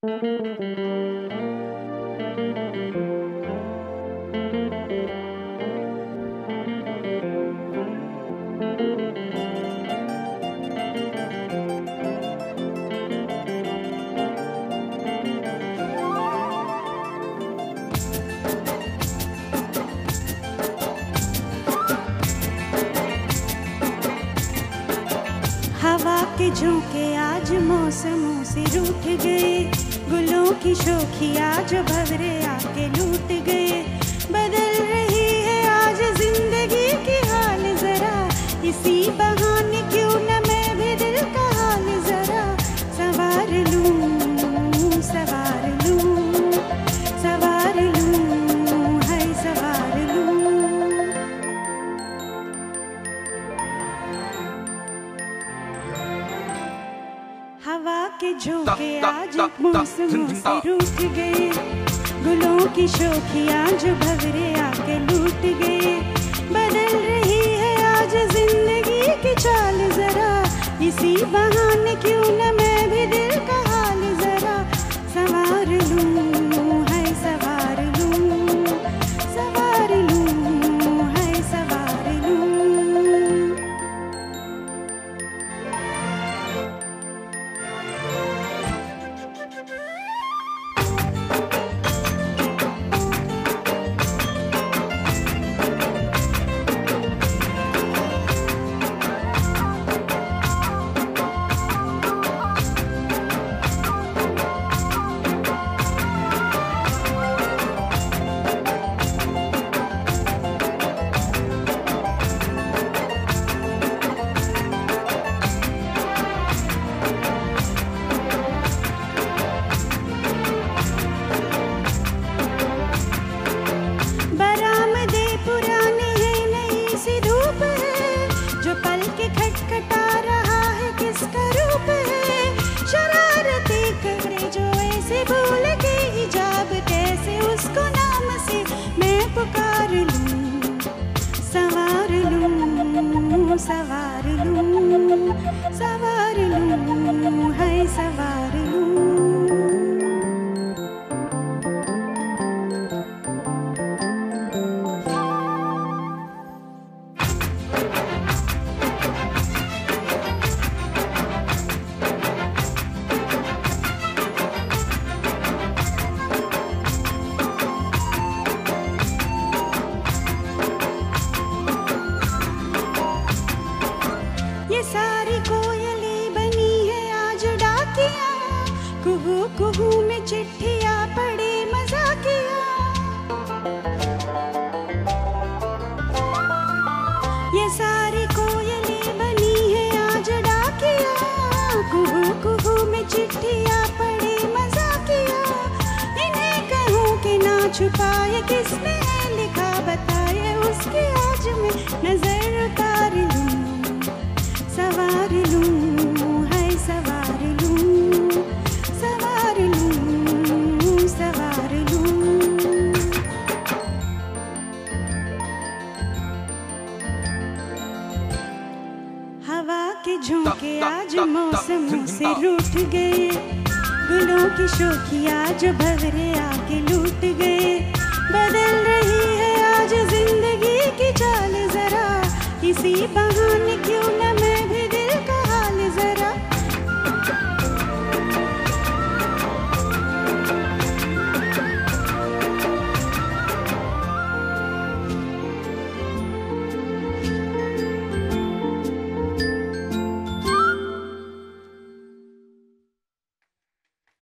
हवा के झोंके आज मौसमों से रूठ गए, गुलों की शोखियाँ जो भंवरे आके लूट गए। बदल रही है आज जिंदगी की हाल जरा, इसी बहाने क्यों न मैं भी दिल का हाल जरा सवार लूं, सवार लूं, सवार लूं, है सवार लूं। हवा के झोंके आज मौसमों से रूठ गए, गुलों की शोखियाँ जो भंवरे आके लूट गए। बदल रही है आज जिंदगी की चाल जरा, इसी बहाने क्यों न मैं भी दिल का हाल जरा सवार लूं, है सवार लूं, सवार लूं, है सवार लूं। खटखटा रहा है किसका रूप है, शरारती कपड़े जो ऐसे भूल के हिजाब, कैसे उसको नाम से मैं पुकार लूं, सवार लूं, सवार लूं, सवार लूं, है सवार लूं। ये सारी कोयली बनी है आज डाकिया, कुहू कुहू में चिट्ठियाँ पड़े मजाकिया। ये सारी कोयली बनी है आज डाकिया, कुहू कुहू में चिट्ठियाँ पड़े मजाकिया। इन्हें कहूँ कि ना छुपाए किसने है लिखा, बताए उसकी आज मैं नजर उतार लूं, सवार लूं, है सवार लूं, सवार लूं, सवार लूं। हवा के झोंके आज मौसमों से रूठ गए, गुलों की शोखियाँ जो भंवरे आके लूट गए। बदल रही है आज जिंदगी की चाल जरा, इसी बहाने क्यों न